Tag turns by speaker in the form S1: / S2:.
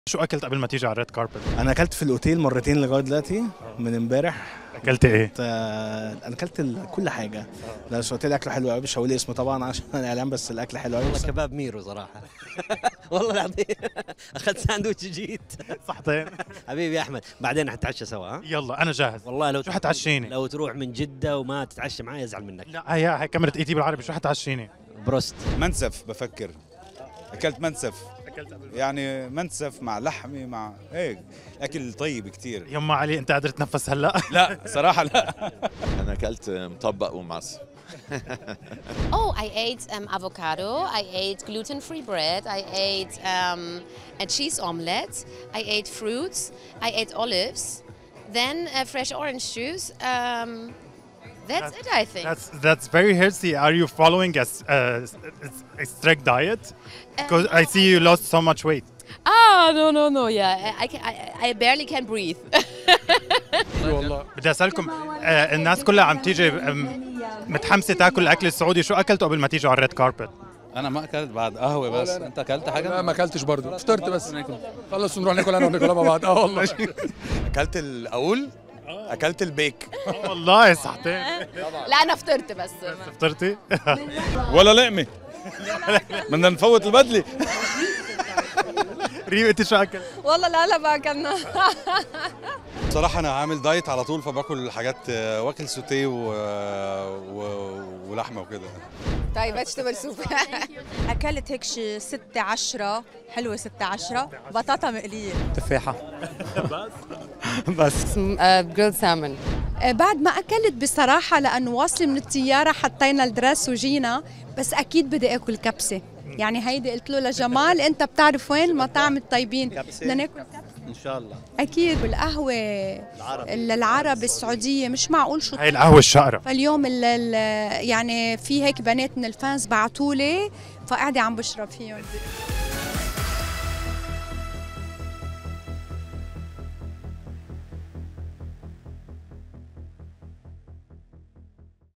S1: شو اكلت قبل ما تيجي على الريد كاربت؟
S2: انا اكلت في الاوتيل مرتين لغايه دلوقتي من امبارح.
S1: اكلت ايه؟
S2: انا اكلت كل حاجه. لا بس الاوتيل اكله حلو قوي، مش هقول اسمه طبعا عشان الاعلان، بس الاكل حلو قوي.
S3: والله كباب ميرو صراحه. والله العظيم اخذت ساندويتش جيت.
S1: صحتين.
S3: حبيبي يا احمد، بعدين حنتعشى سوا ها؟
S1: يلا انا جاهز.
S3: والله لو
S1: شو حتعشيني؟
S3: لو تروح من جدة وما تتعشى معي ازعل منك.
S1: لا هي كاميرا ايتي بالعربي، شو حتعشيني؟
S3: بروست.
S4: منسف بفكر. اكلت منسف. يعني منسف مع لحمه مع هيك اكل طيب كثير.
S1: يما علي انت قادر تتنفس هلا؟
S4: لا صراحه لا.
S5: انا اكلت مطبق ومعسل.
S6: Oh, I ate avocado. I ate gluten-free bread. I ate a cheese omelette. I ate fruits. I ate olives. Then fresh orange juice. That's it, I think.
S1: That's very healthy. Are you following a strict diet? Because I see you lost so much weight.
S6: No. Yeah, I barely can breathe.
S1: والله بدي اسالكم، الناس كلها عم تيجي متحمسه تاكل الاكل السعودي، شو اكلتوا قبل ما تيجوا على الريد كاربت؟
S7: انا ما اكلت بعد قهوه بس. انت اكلت حاجه؟
S8: لا ما اكلتش برضه، فطرت بس. خلص ونروح ناكل انا وناكل مع بعض. والله
S4: اكلت الاول، اكلت البيك.
S1: والله صحتين.
S6: لا أنا فطرت بس.
S1: فطرتي؟
S4: ولا لقمه. بدنا نفوت البدله.
S1: ريم انت شو اكلت؟
S9: والله لا ما اكلنا.
S7: بصراحه انا عامل دايت على طول، فباكل حاجات، واكل سوتيه ولحمه وكده.
S9: طيب فيجيتابل سوب. اكلت هيك شي 6-10 حلوه، 6-10 بطاطا مقليه.
S2: تفاحه.
S1: بس
S9: جريل سالمون. بعد ما اكلت بصراحه، لانه واصله من الطياره حطينا الدرس وجينا، بس اكيد بدي اكل كبسه. يعني هيدي قلت له لجمال انت بتعرف وين المطاعم الطيبين، بدنا ناكل كبسه
S2: ان شاء الله.
S9: اكيد. والقهوه العرب السعوديه مش معقول شو
S1: هاي القهوه الشقره.
S9: فاليوم يعني في هيك بنات من الفانز بعتوا لي، فقاعده عم بشرب فيهم.